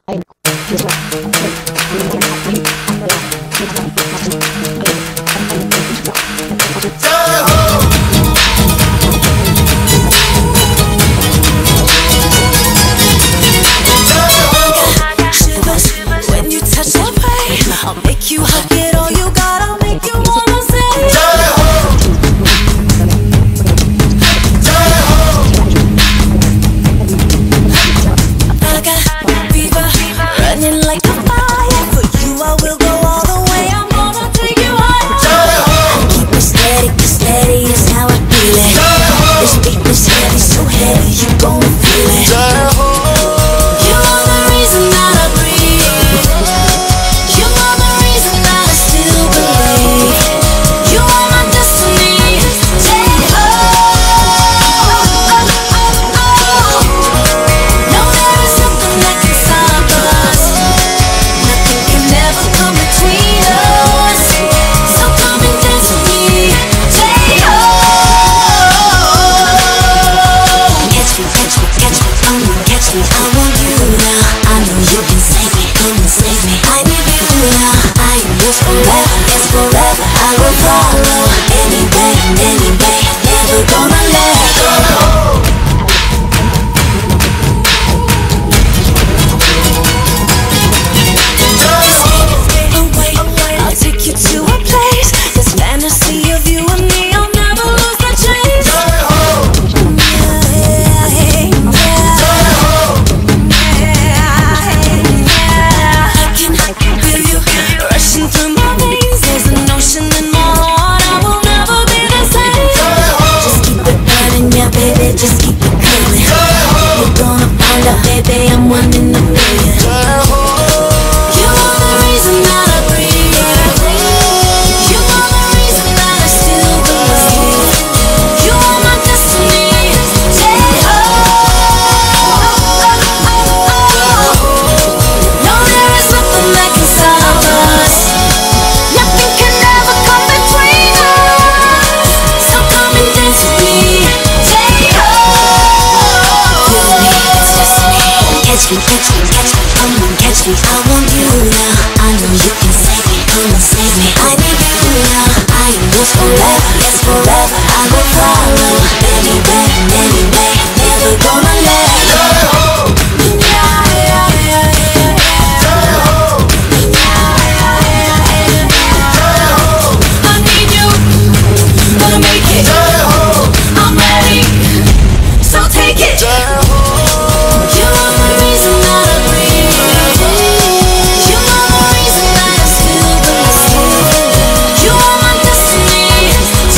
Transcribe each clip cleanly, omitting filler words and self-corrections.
When you touch that way, I'll make you hug it all you got. I'll make you wanna say I got fever running like a fire. For you I will go all the way. I'm gonna take you higher. I keep it steady, 'cause steady is how I feel it. This beat is heavy, so heavy you gon' feel it. You are the reason that I breathe. You are the reason that I still believe. You are my destiny. No, there is nothing that can stop us. Nothing can ever come between us. So come and dance with me. Catch me, catch me, catch me, come and catch me. I want you now. I know you can save me, come and save me. I need you now. I am yours forever, yes forever. I will follow anyway and any way. Never gonna let go. I'll take you to a place. This fantasy of you and me, I'll never lose the chase. I can feel you rushing through my veins. There's an ocean in my heart. I will never be the same. Just keep it burning, yeah, baby. Just keep it coming. You're gonna find out, baby, I'm one in a million. You are the reason that I breathe. You are the reason that I still believe. You are my destiny. No, there is nothing that can stop us. Nothing can ever come between us. So come and dance with me. Catch me, catch me, catch me, come and catch me. I want you now. I know you can save me, come and save me. I need you now. I am yours forever, yes forever. I will follow anywhere and any way. Never gonna let go. I need you, gonna make it. I'm ready, so take it. You are the reason that I breathe. You are the reason that I still believe. You are my destiny.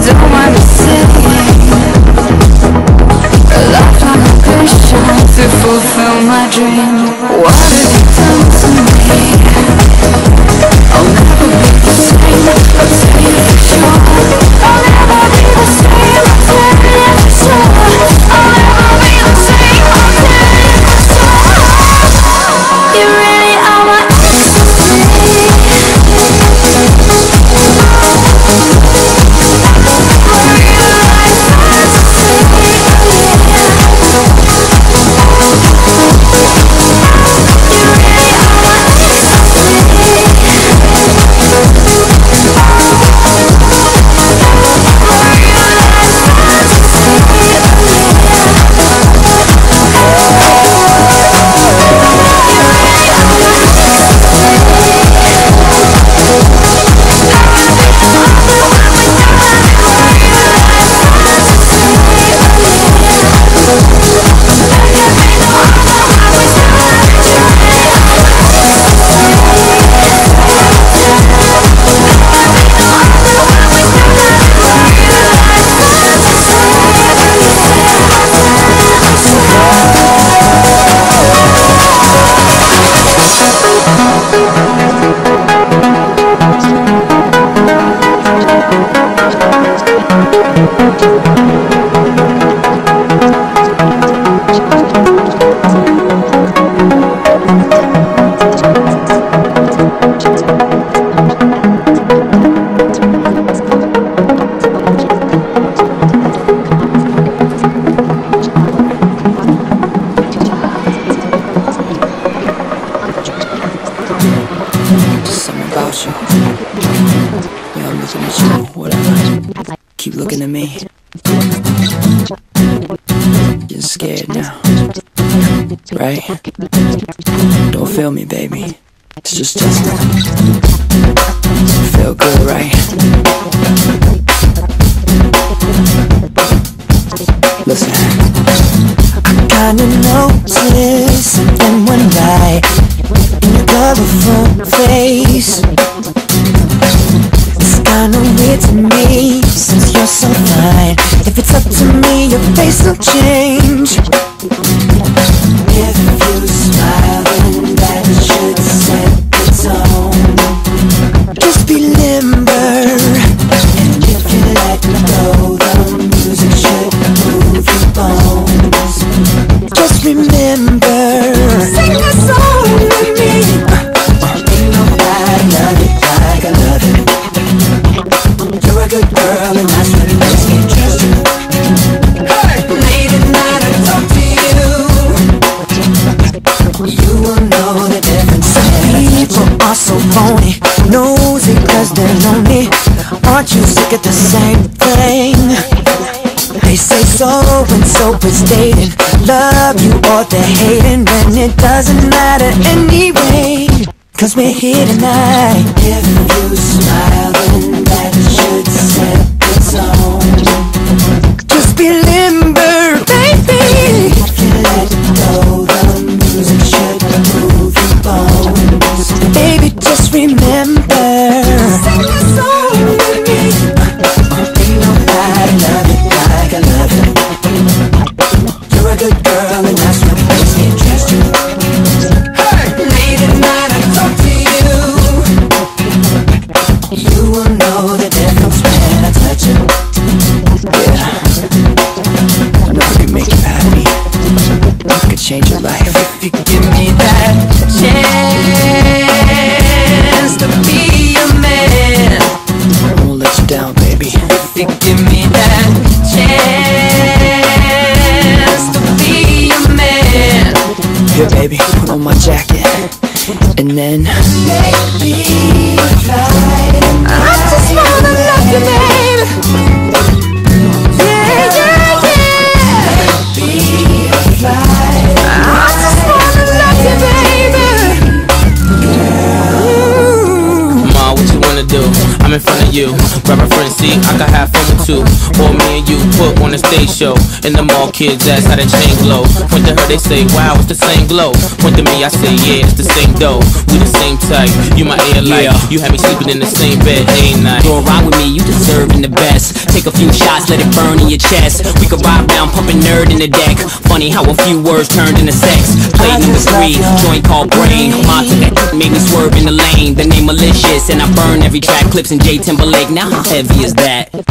don't mind me saying, a lifelong ambition to fulfill my dream. What have you done to me? I'll never be the same, I'll tell you for sure. I'll never be the same, I'll tell you for sure. I'll never be the same, I'll tell you for sure. You really are my ecstasy. Keep looking at me. You're scared now, right? Don't feel me, baby. It's just Justin. Feel good, right? Listen, I kinda noticed something went right in your colorful face. It's kinda weird to me, since you're so fine. If it's up to me, your face will change. If you smile, then that should set the tone. Just be limber, and if you let go, the music should move your bones. Just remember, sing a song with me. Ain't nobody love it like I love it. You're a good girl and that's what makes me trust you. Hey! Late at night I talk to you. You will know the difference. Some people are so phony, nosy cause they're lonely. Aren't you sick of the same thing? They say so and so is dating, love you or they're hating, when it doesn't matter anyway, cause we're here tonight. If you smile, then that should set the tone. Just be limber, baby. If you let go, the music should move your bones. Baby, just remember, sing a song with me. Ain't nobody love it like I love it. You're a good girl and that's what makes me trust you. Late at night I talk to you. You will know the difference when I touch you. yeah. I know I can make you happy. I could change your life. If you give me that chance to be a man, I won't let you down, baby. if you give me that chance to be a man, Here, baby, put on my jacket. And then make me fly. I just wanna love you, baby. Yeah, yeah, yeah. Make me fly. I just wanna love you, baby. Ma, what you wanna do? I'm in front of you. Grab a friend seat, I can have fun with two. Or me and you put one the stage show, and them all kids ask how that chain glow. Point to her, they say, wow, it's the same glow. Point to me, I say, yeah, it's the same dough. We the same type, you my air light. You had me sleeping in the same bed every night. Go ride with me, you deserving the best. Take a few shots, let it burn in your chest. We could ride down, pumping nerd in the deck. Funny how a few words turned into sex. Play number 3, joint called Brain. Ma took that made me swerve in the lane. The name malicious, and I burn every track. Clips in J Timberlake, now how heavy is that? I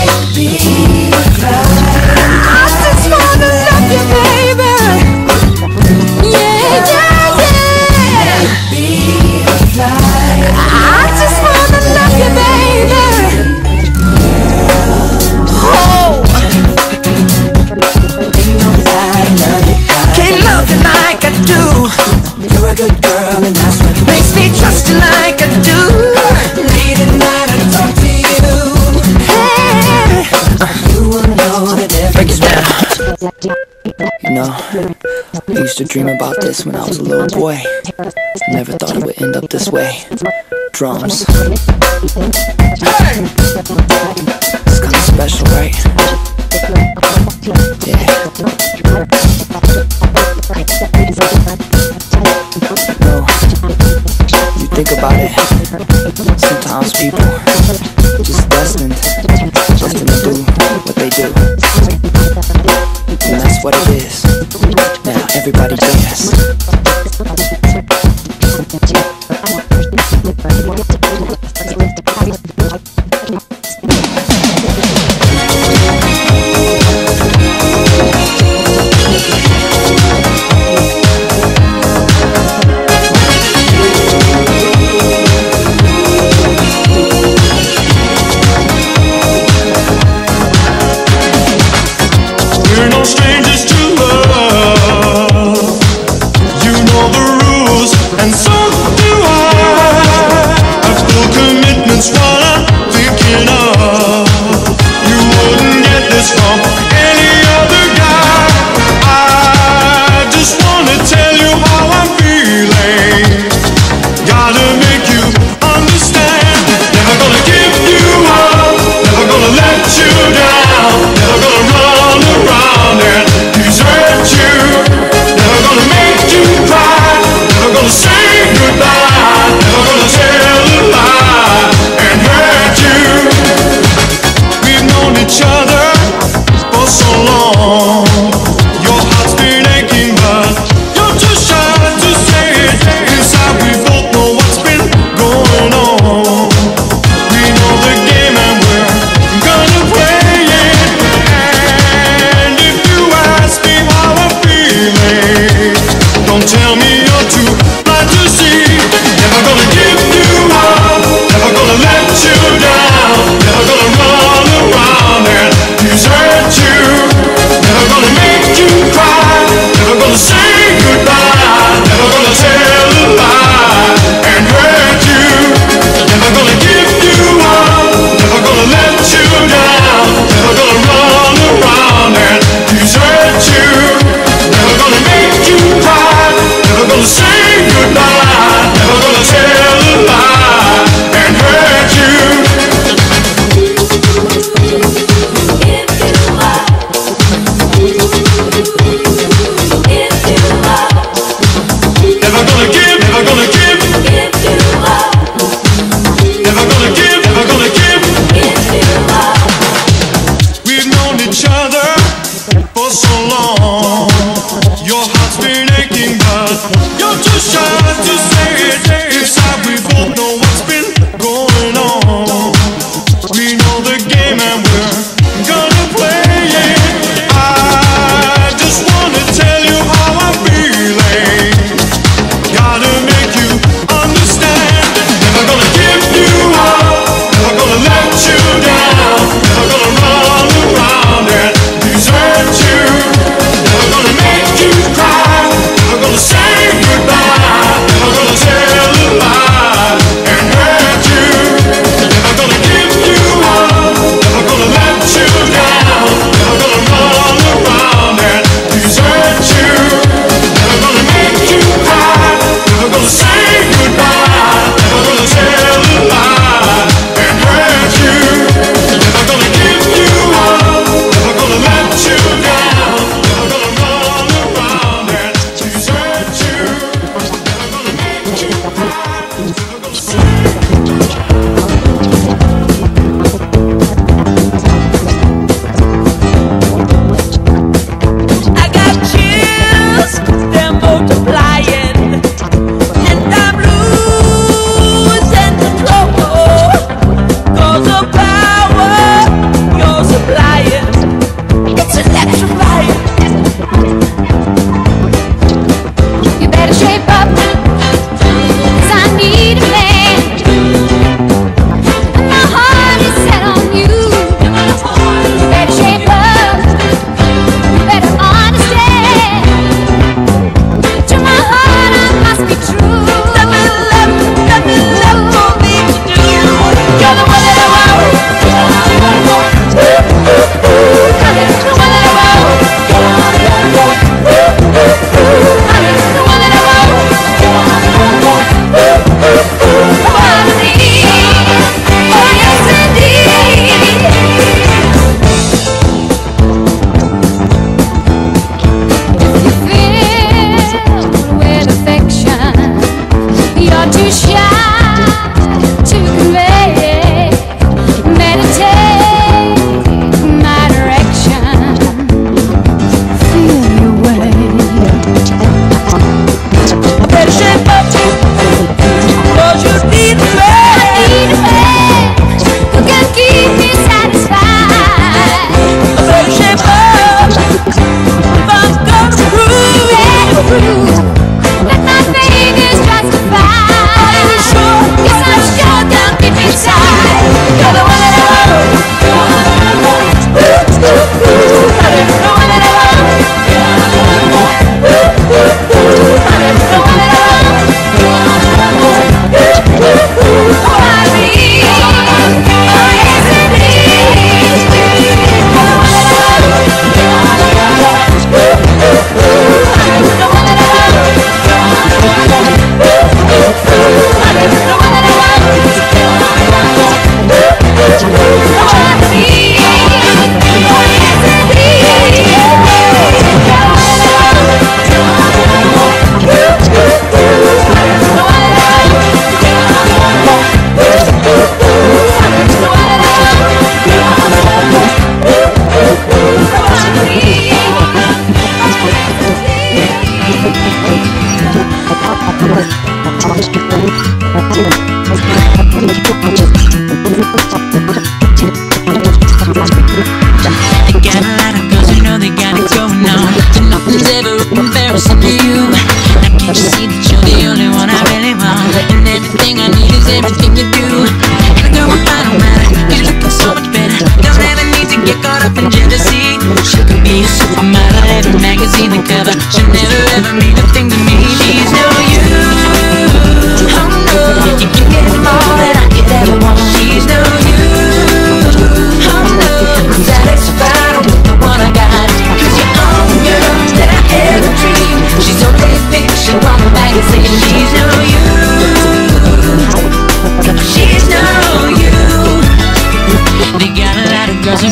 just wanna love you, baby. Yeah, yeah, yeah. I just wanna love you, baby. Oh. Can't love you like I do. You're a good girl and that's what makes me trust you like I do. Late at night I talk to you. Hey, you will know the difference. Break it down. You know, I used to dream about this when I was a little boy. Never thought it would end up this way. Drums. Hey! It's kinda special, right? Yeah. No, you think about it. Sometimes people just destined to do what they do. And that's what it is. Now everybody dance. We're no strangers to love. You know the rules, and so do I. I've full commitments while I'm thinking of. You wouldn't get this from any other guy. I just wanna tell you how I'm feeling. Gotta make you understand. Never gonna give you up. Never gonna let you down. Never gonna run around and desert you. Never gonna make you cry. Never gonna say goodbye. Never gonna tell a lie and hurt you. We've known each other for so long. Your heart's been aching, but you're too shy to say it. Inside we both know what's been going on. We know the game and we're gonna play it. And if you ask me how I'm feeling, don't tell me you're too blind to see. Never gonna give you up. Never gonna let you down. Never gonna run around and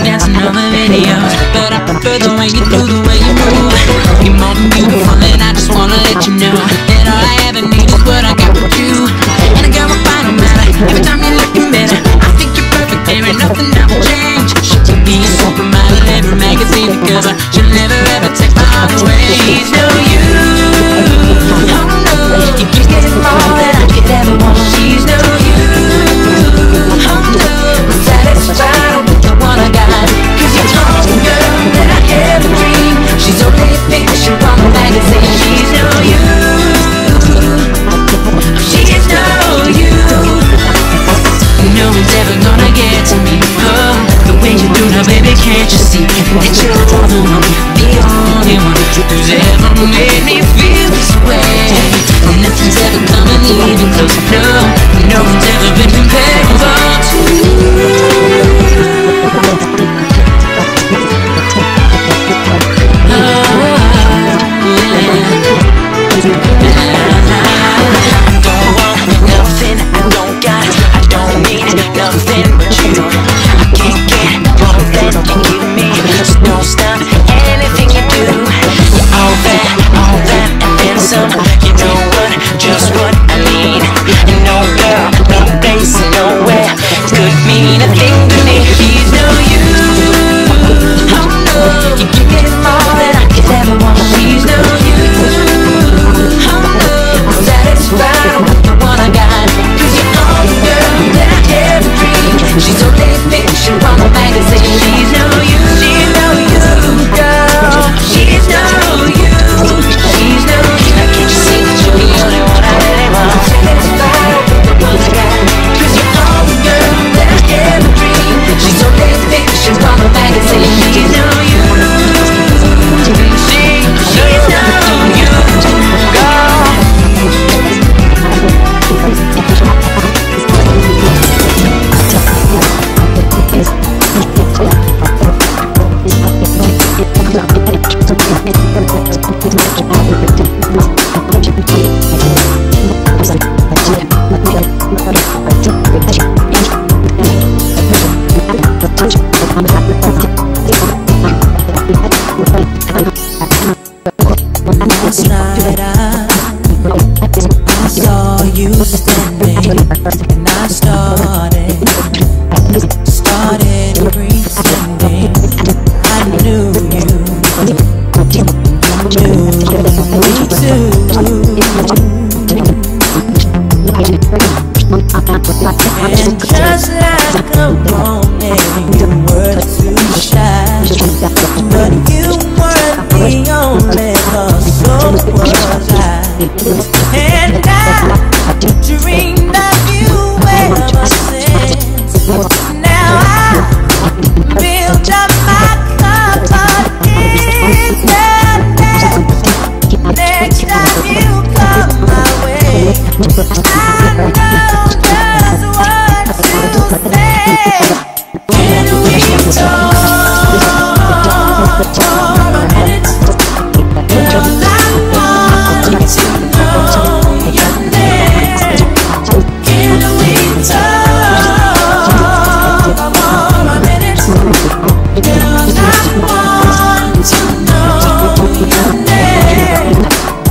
dancing on the videos, but I prefer the way you do, the way you move. You're more than beautiful, and I just wanna let you know that all I ever need is what I got with you. And a girl will find no matter, every time you're looking better. I think you're perfect, there ain't nothing that will change. She'll be a supermodel, every magazine cover. She'll never ever take my heart away. She's no you, oh no, you keep getting more than I could ever want. She's no you, oh no, I'm satisfied with the one I got. Cause you're all the girl that I ever dreamed. She's only a picture on the magazine. She's no you, she's no you. No one's ever gonna get to me. Oh, the way you do now, baby, can't you see that you're the one, the only one who's ever made me feel this way. And nothing's ever coming even close. No one's ever been comparable to you. Last night I saw you standing, and I started pretending I knew you knew me too. And just like a woman, you were too shy, but you weren't the only cause, so was I. And I dreamed of you ever since. Now I build up my confidence, and next time you come my way, I know just what to say. Can we talk for a minute? Girl, I want to know your name. Can we talk for a minute? Girl, I want to know your name.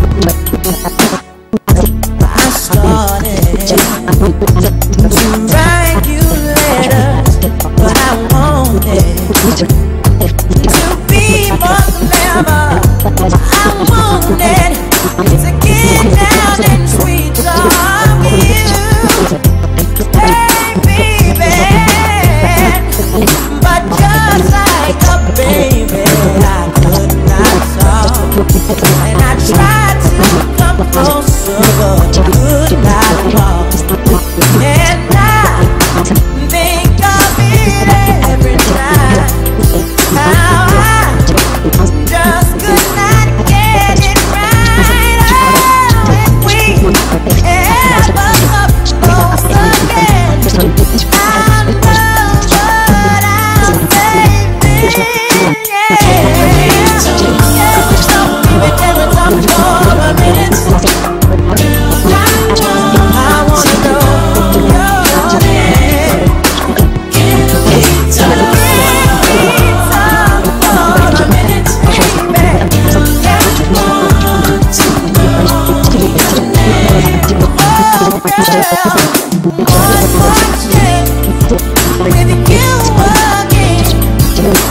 I started to write you letters, but I wanted to be more clever. I wanted to get down and sweet talk you, hey baby. But just like a baby, I could not talk, and I tried to come closer, but could not walk. And I think of it every time, how I just could not get it right. Oh, if we ever come close again, I know what I'll say, baby. Yeah, so baby, can we talk for a minute? I wanna know your name. Can we talk?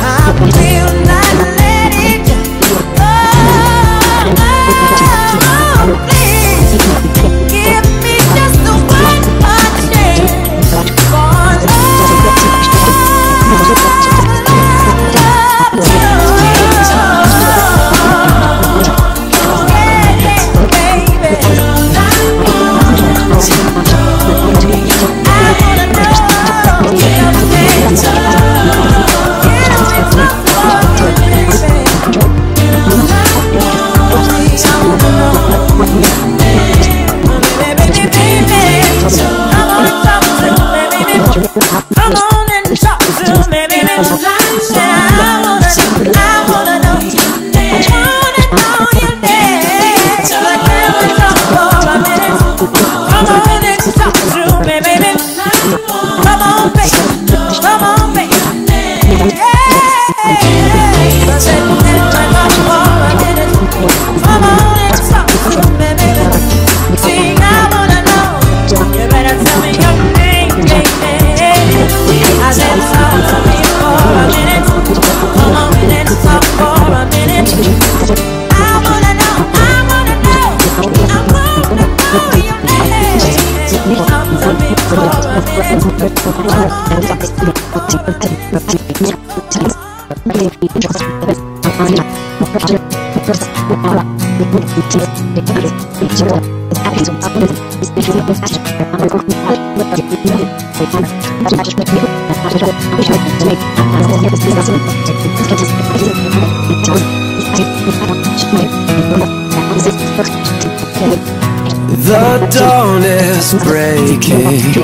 The dawn is breaking,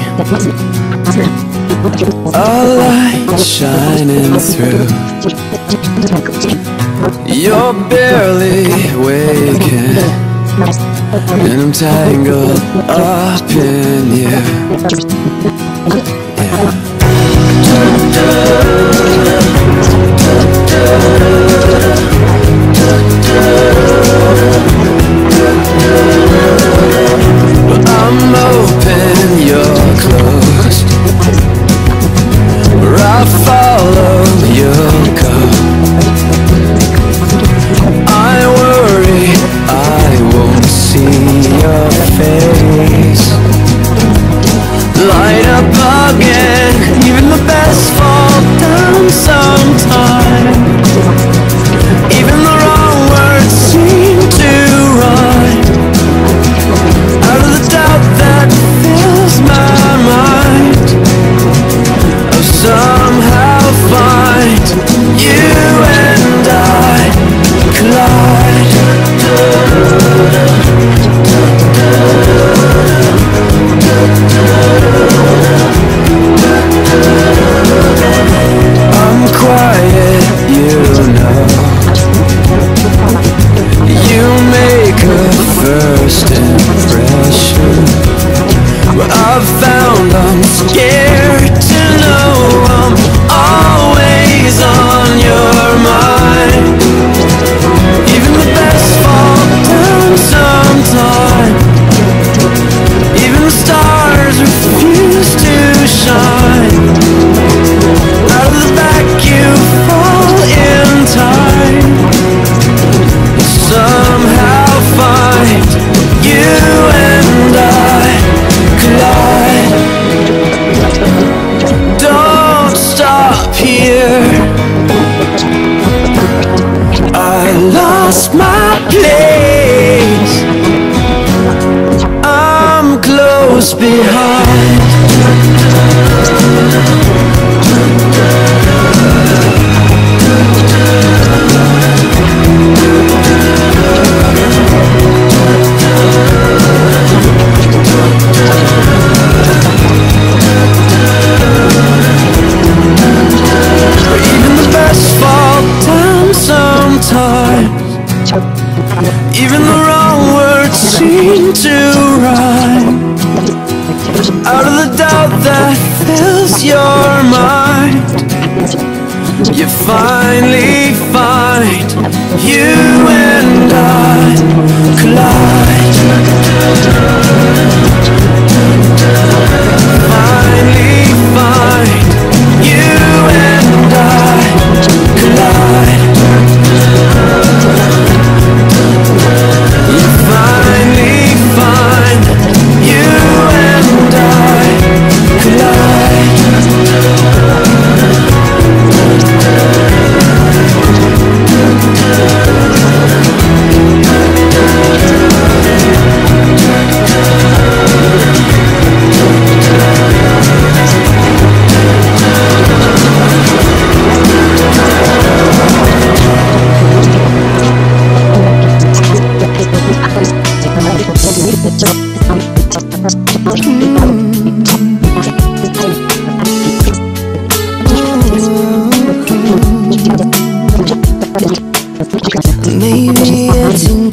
a light shining through. You're barely waking, and I'm tangled up in you. But I'm open, you're closed. Where I follow, you'll go. I worry I won't see your face. Light up again, even the best fall down sometime. Even the wrong words seem to rhyme. Out of the doubt that fills my mind, I'll somehow find you and I collide. I'm quiet, you know. You make a first impression. Well, I've found I'm scared to know I'm always on your mind. Even the best fall down sometime. Even the stars refuse to shine. Out of the back you fall in time. Somehow find you and I collide. Don't stop here. I lost my place. I'm close behind. Even the best fall down sometimes. Even the wrong words seem to rhyme. Out of the doubt that fills your mind, you finally find you and I collide. Finally find you and I collide.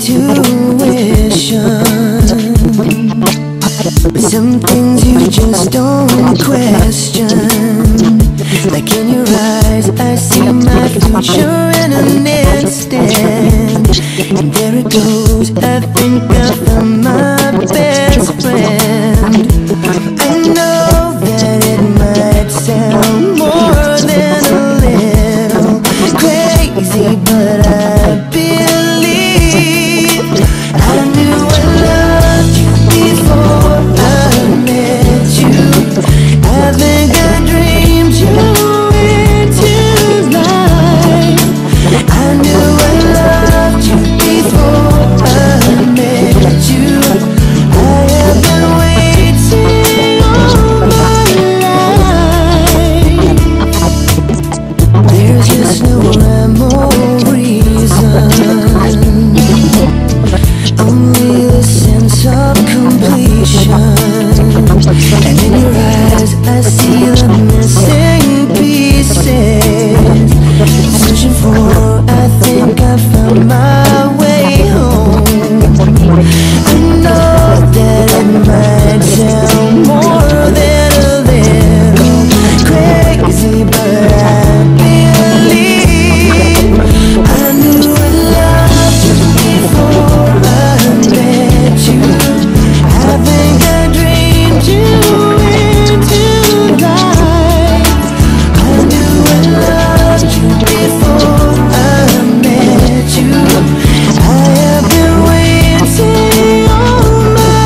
intuition, but some things you just don't question. Like in your eyes, I see my future in an instant. And there it goes, I think I found my best friend. I know that it might sound more than a little crazy, but I believe I knew I loved you before I met you. I think I dreamed you into life. I knew I loved you before I met you. I have been waiting all my life. There's just no rhyme or reason, only the sense of completion. And in your eyes I see the missing pieces. Searching for, I think I found my way home. I know that it might sound more than a little crazy, but I believe I knew I loved you before I met you. I think I dreamed you into life. I knew I loved you before I met you. I have been waiting all my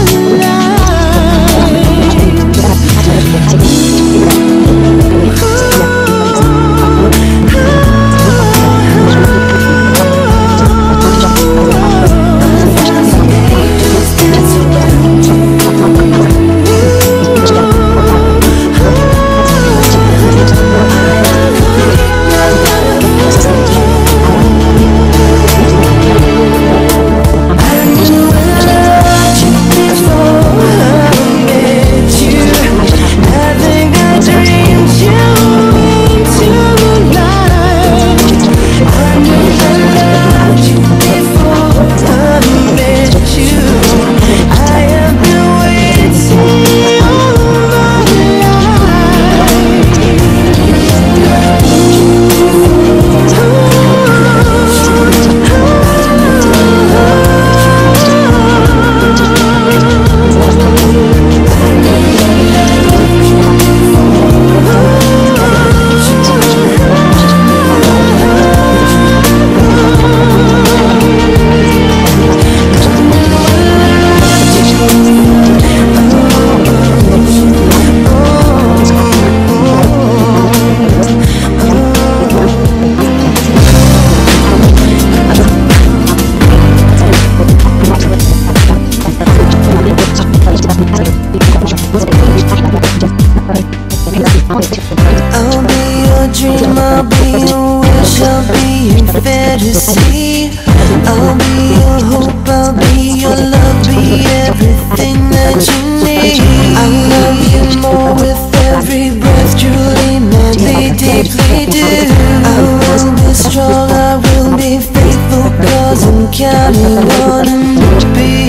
I'll be your dream, I'll be your wish, I'll be your fantasy. I'll be your hope, I'll be your love, be everything that you need. I love you more with every breath, truly, madly, deeply do. I will be strong, I will be faithful, 'cause I'm counting on a new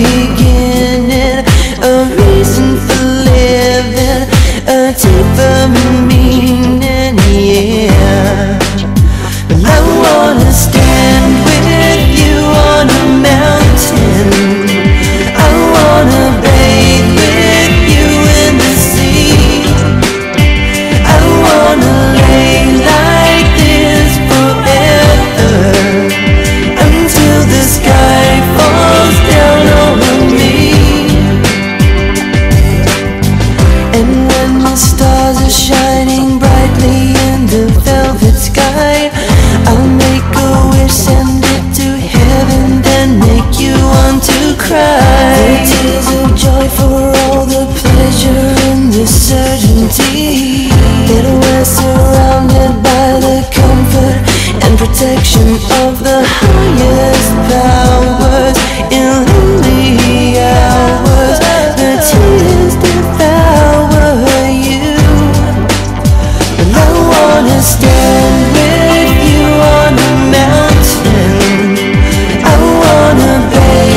beginning, a reason for living, a deeper meaning, yeah. Well, I wanna stand with you on a mountain. I wanna bathe with you in the sea. I wanna lay like this forever, until the sky falls down over me. And when the stars are shining brightly in the velvet sky, I'll make a wish, send it to heaven, then make you want to cry. The tears of joy for all the pleasure and the certainty that we're surrounded by the comfort and protection of the highest powers. In lonely hours, the tears devour you. But I wanna stand with you on a mountain. I wanna bathe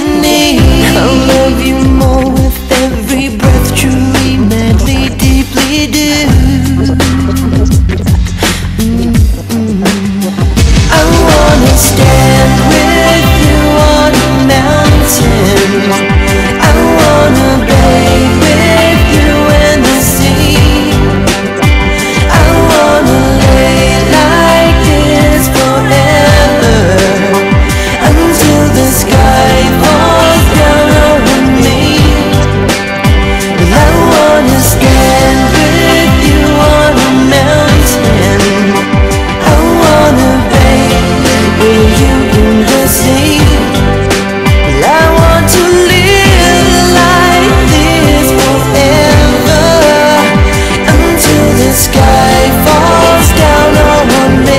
need. I'll love you more with every breath, truly, madly, deeply do. I wanna stand with you on a mountain. I wanna bathe with you in the sea. I wanna lay like this forever, until the sky falls down over me. Well, I wanna stand with you on a mountain. I wanna bathe with you in the sea. Well, I want to live like this forever, until the sky falls down on me.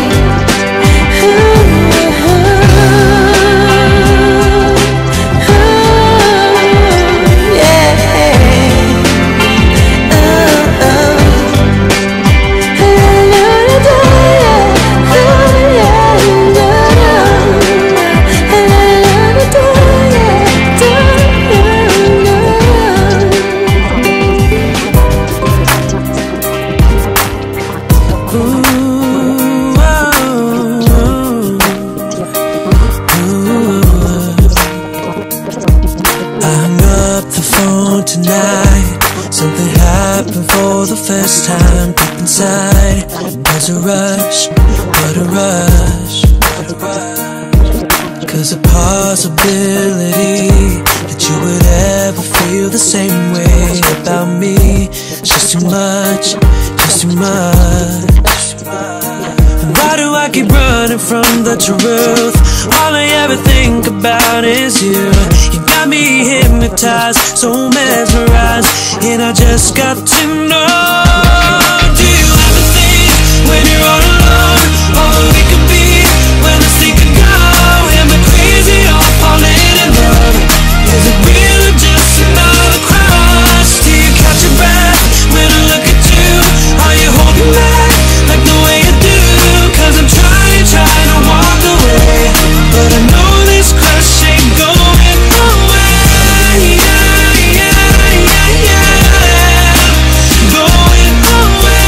Tonight, something happened for the first time deep inside. There's a rush, what a rush. 'Cause the possibility that you would ever feel the same way about me is just too much, just too much. Why do I keep running from the truth? All I ever think about is you. You got me hypnotized, so mesmerized, and I just got to know. Do you ever think when you're all alone, all that we could be, when the sea could go? Am I crazy or falling in love? Is it real or just another crush? Do you catch your breath when I look at you? Are you holding back like the way you do? 'Cause I'm trying to walk away, but I know this crush ain't going away. Going away.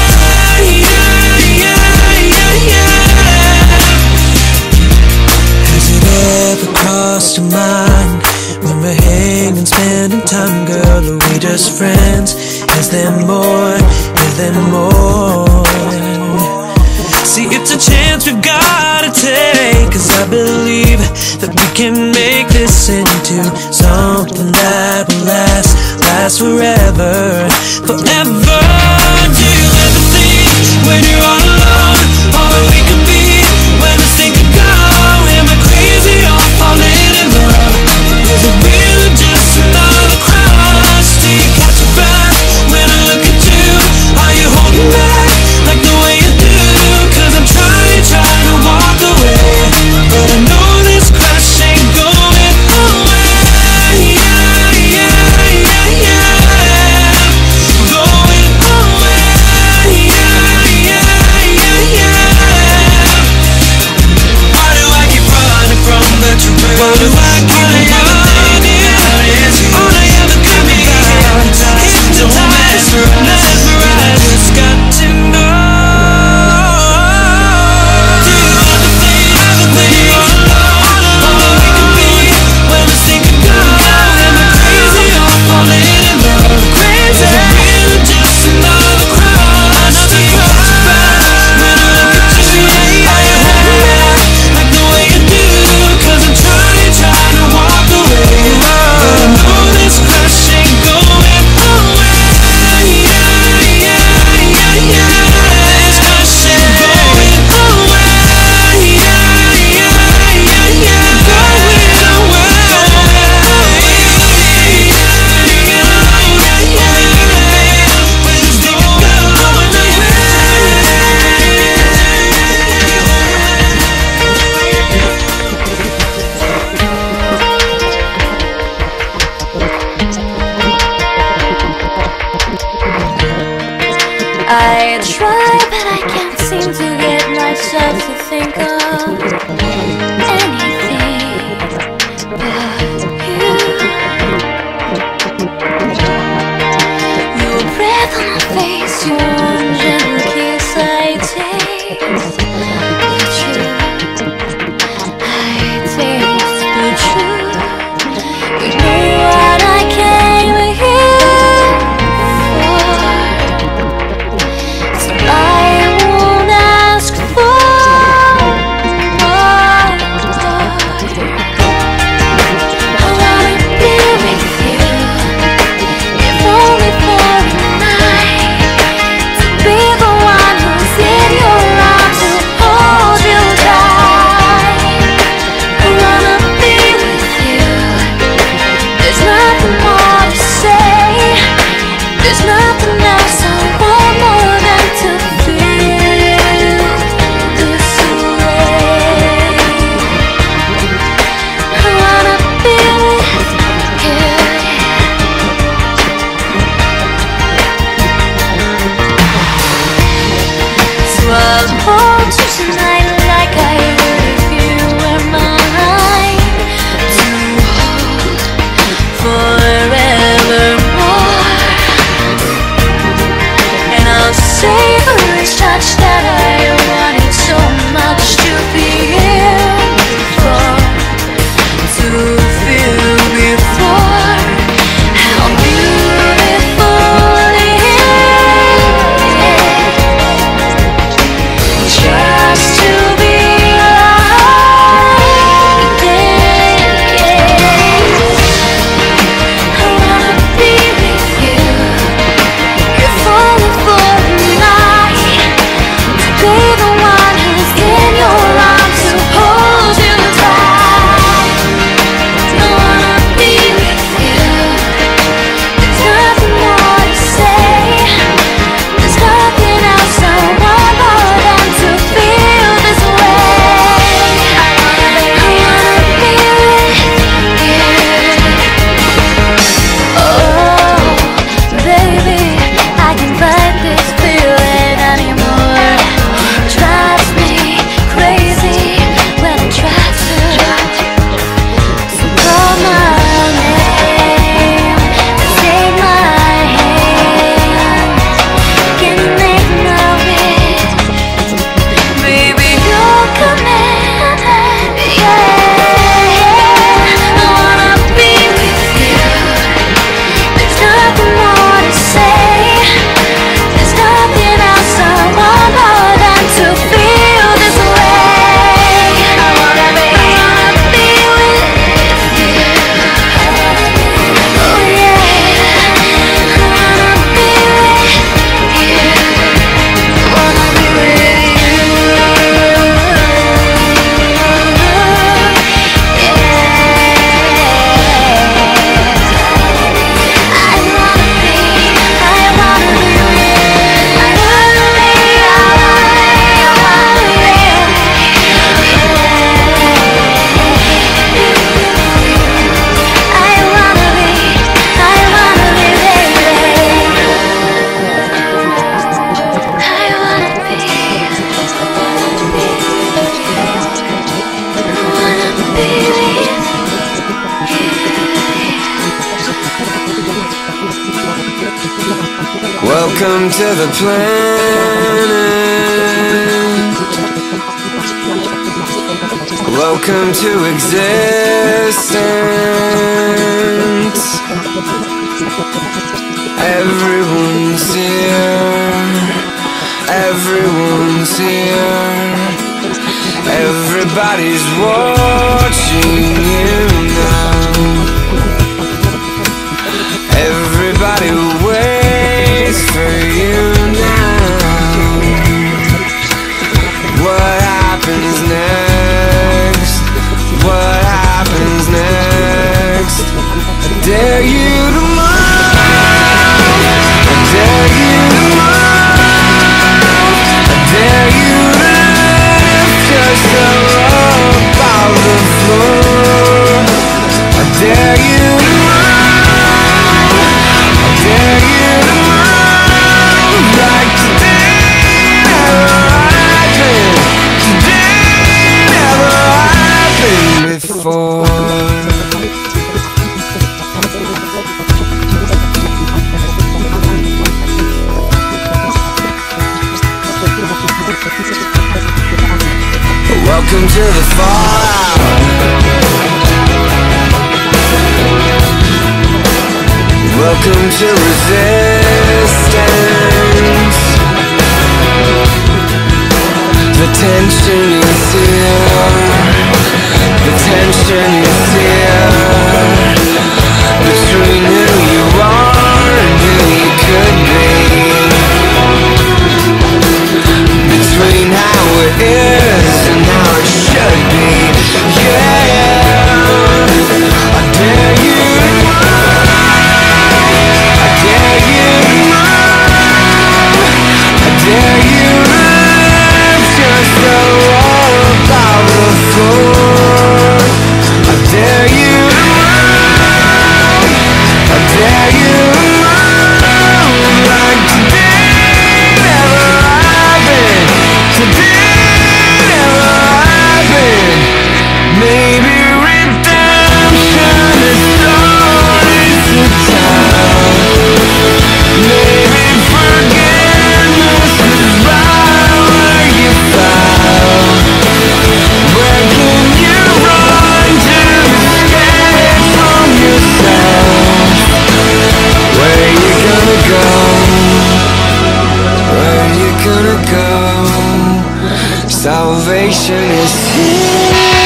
Has it ever crossed your mind when we're hanging, spending time, girl? Are we just friends? Is there more? Is there more? See, it's a chance we've gotta take, 'cause I believe that we can make this into something that will last forever, forever. Do you ever think when you're all alone, all that we could be, when the sea could go? Am I crazy or falling in love? Is it real or just another crush? Do you catch your breath when I look at you? Are you holding back like the way you do? 'Cause I'm trying to walk away, but I know this crush ain't going away. Welcome to the planet. Welcome to existence. Everyone's here. Everyone's here. Everybody's watching you now. Everybody waits for you now. What happens next? What happens next? Dare you to move? I dare you to move? I dare you to lift yourself up off the floor? I dare you to dare you to move like today never happened. Today never happened before. Welcome to resistance. The tension is here. The tension is here. Between who you are and who you could be. Between how it is and how it should be. Yeah, I dare you to move. I dare you to move. I dare you to live just so all about the floor. I dare you to move. I dare you to move like today never happened. Today never happened. Maybe redemption is starting to tell. Maybe forgiveness is right where you fell. Where can you run to escape from yourself? Where you gonna go? Where you gonna go? Salvation is here.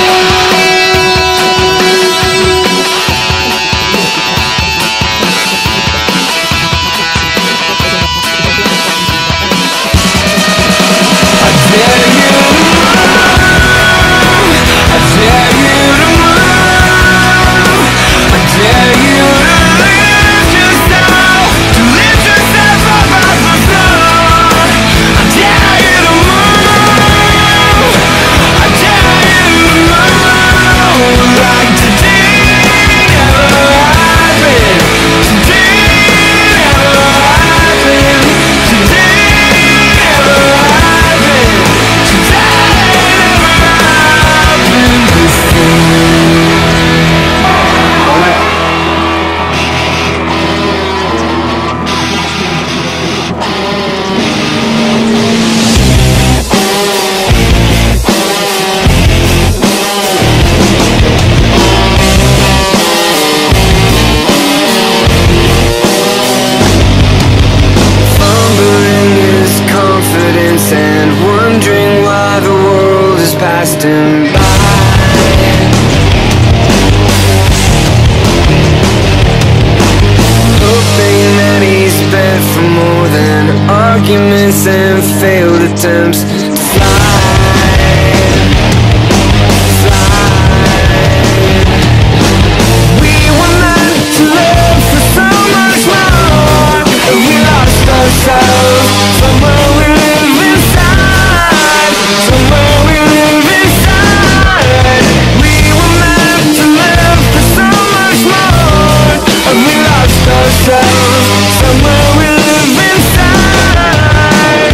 I dare you to move. I dare you to move. I dare you to lift yourself, to lift yourself up off the floor. I dare you to move. I dare you to move like today never happened. Today never happened. Today never happened. Today never happened before. Fumbling his confidence and wondering why the world has passed him by. Hoping that he's spent for more than arguments and failed attempts to We were meant to live for so much more, and we lost ourselves. Somewhere we live inside. Somewhere we live inside. We were meant to live for so much more, and we lost ourselves. Somewhere we live inside.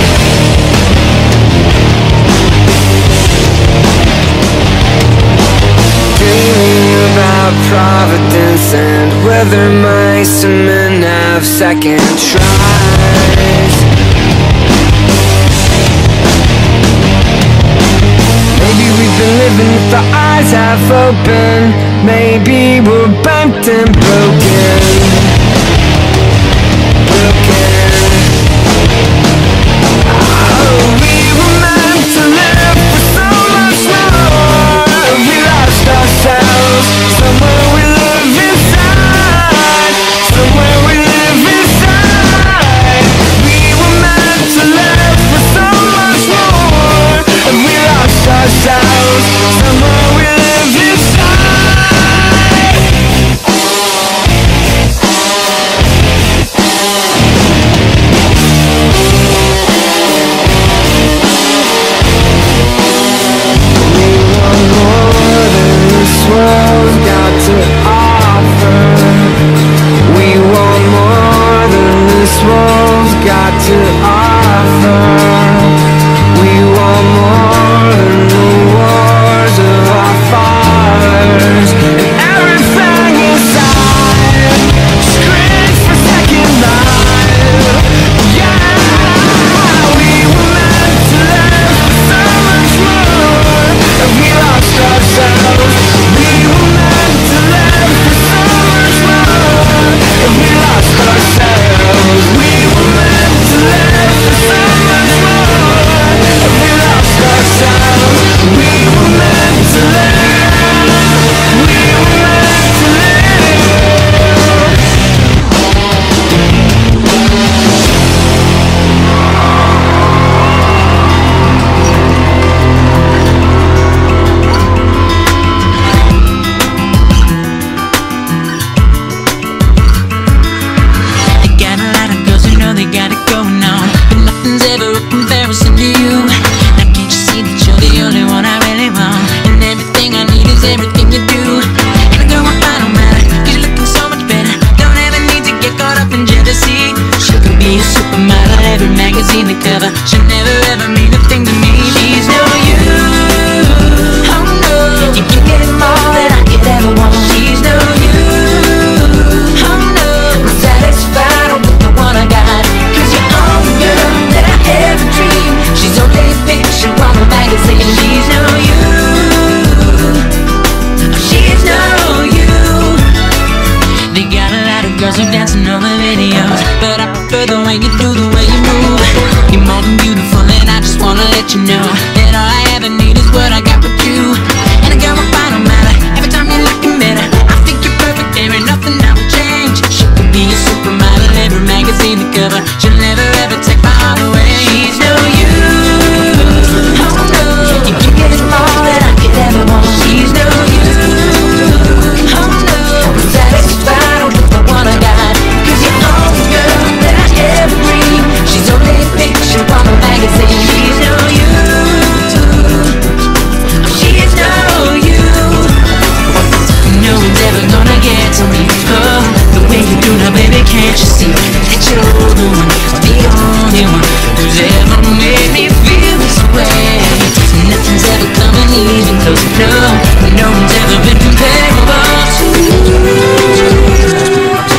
Dreaming about providence and whether mice and men have second tries. Maybe we've been living with our eyes half open. Maybe we're bent and broken. We were meant to live for so much more. We lost ourselves. Somewhere we live inside. Somewhere we live inside. We were meant to live for so much more, and we lost ourselves. Somewhere we live inside. girls who dance in all the videos, but I prefer the way you do, the way you move. You're more than beautiful, and I just wanna let you know that all I ever need is what I got with you. And a girl will find no matter, every time you're looking better. I think you're perfect, there ain't nothing I would change. She could be a supermodel, every magazine to cover. She'll never ever take my heart away. She's no you, oh no. You can get it all that I could ever want. She's no you, oh no. I'm satisfied with the one I got, 'cause you're all the girl that I ever dream. She's only a picture on a magazine. She's no you, she's no you. No one's ever gonna get to me, oh, the way you do now, baby, can't you see that you're the one, the only one who's ever made me feel this way. Nothing's ever coming even close, no one's ever been comparable to you.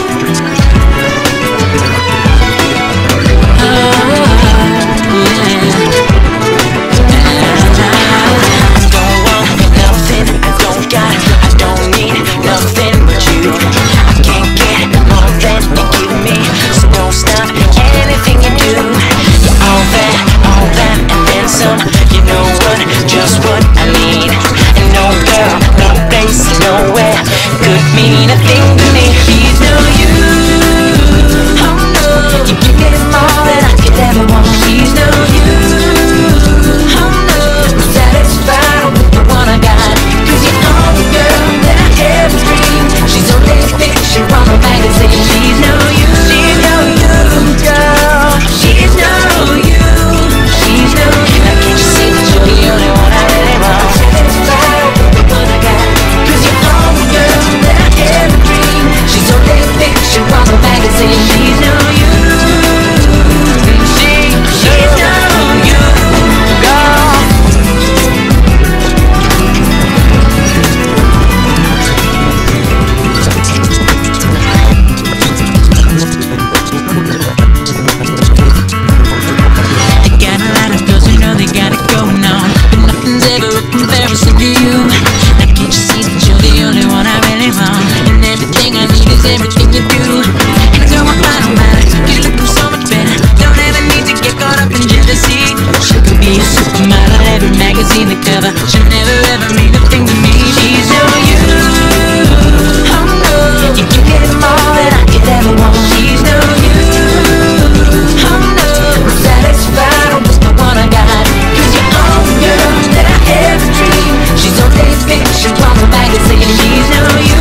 She'll never ever mean a thing to me. She's no you, oh no. You can get them all that I could ever want. She's no you, oh no. I'm satisfied with the one I got, 'cause you're all the girl that I ever dreamed. She's only a picture on the magazine. She's no you,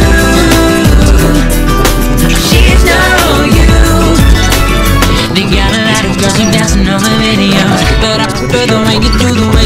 she's no you. They got a lot of girls who dance in all the videos, but I prefer the way you do, the way